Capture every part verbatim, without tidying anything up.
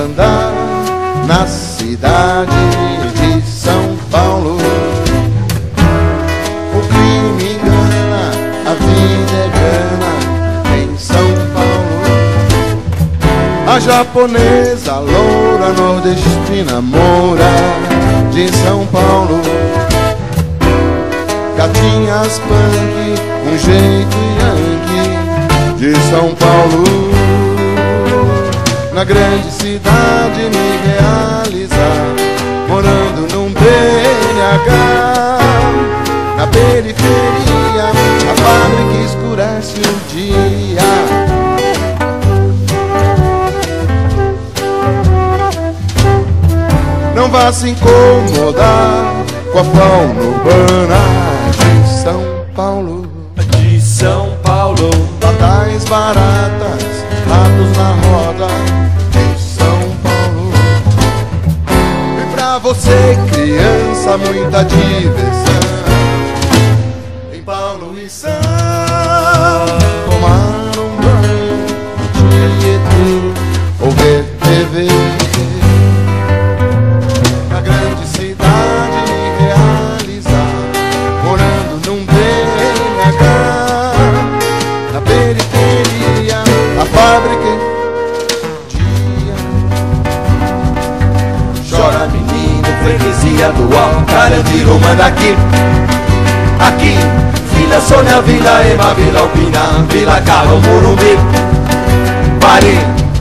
andar na cidade de São Paulo. O crime engana, a vida é gana em São Paulo. A japonesa loura nordestina mora de São Paulo. Gatinhas punk, um jeito yankee de São Paulo. Na grande cidade me realizar, morando num B N H. Na periferia, a fábrica escurece o dia. Não vá se incomodar com a fauna urbana de São Paulo. De São Paulo. Batais baratas, ratos na roda de São Paulo. E pra você, criança, muita diversão em Paulo e São. Tomar um banho no Tietê ou ver T V. Na grande cidade me realizar, morando num B N H. Na periferia, a fábrica dia. Chora menino, freguesia do Alto Carandiru, manda aqui. Aqui, Vila Sônia, Vila Ema, Vila Alpina, Vila Carlos, Morumbi, Paris,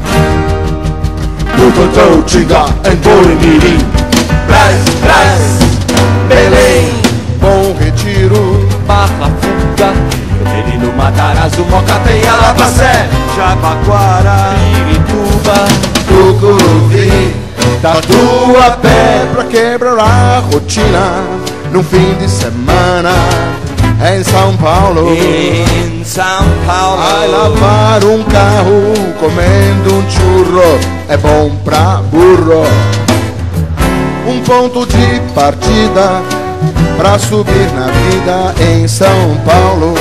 Butantão, Tinga, Emborimirim, Brás, Brás, Belém, Bom Retiro, Barra Funda, Menino Matarazzo, Moca tem Alabacé, Jabaquara, Pirituba, Tucuruvi, Tatuapé, pra quebrar a rotina num fim de semana em São Paulo. em São Paulo. Ai, lavar um carro comendo um churro é bom pra burro. Um ponto de partida pra subir na vida em São Paulo.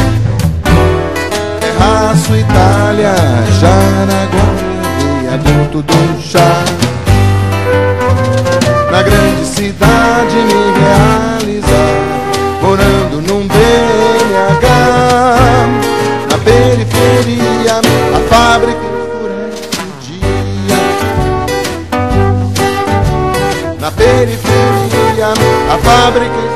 Terraço, Itália, Jaraguá, viaduto do chá. Na grande cidade me realizar, morando num B N H. Na periferia, a fábrica enfurece o dia. Na periferia, a fábrica